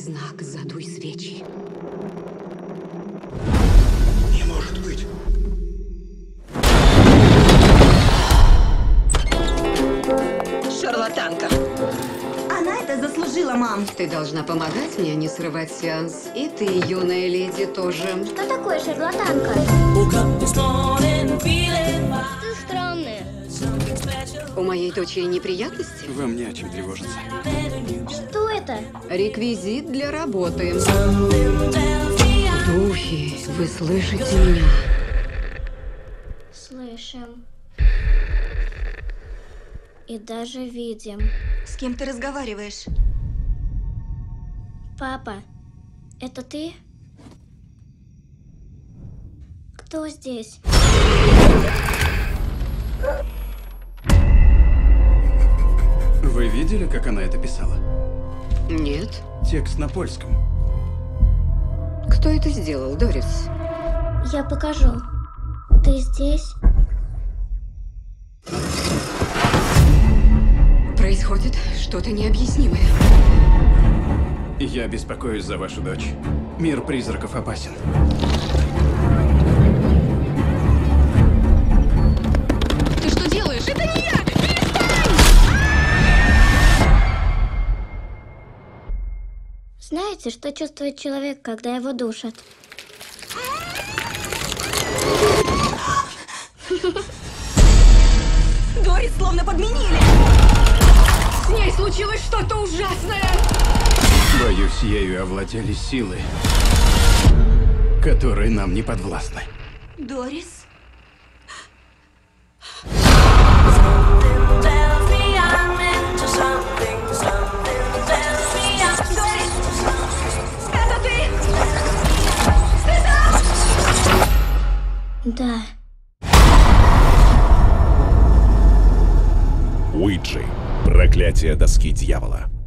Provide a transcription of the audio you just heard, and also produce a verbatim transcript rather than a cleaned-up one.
знак «Задуй свечи». Не может быть. Шарлатанка. Она это заслужила, мам. Ты должна помогать мне не срывать сеанс. И ты, юная леди, тоже. Что такое шарлатанка? Ты странная. У моей дочери неприятности? Вам не о чем тревожиться. Что это? Реквизит для работы. Духи, вы слышите меня? Слышим. И даже видим. С кем ты разговариваешь? Папа, это ты? Кто здесь? Вы видели, как она это писала? Нет. Текст на польском. Кто это сделал, Дорис? Я покажу. Ты здесь? Происходит что-то необъяснимое. Я беспокоюсь за вашу дочь. Мир призраков опасен. Ты что делаешь? Это не я! Знаете, что чувствует человек, когда его душат? Дорис словно подменили. С ней случилось что-то ужасное! Боюсь, ею овладели силы, которые нам не подвластны. Дорис? Это ты? Да. Уиджи. Проклятие доски дьявола.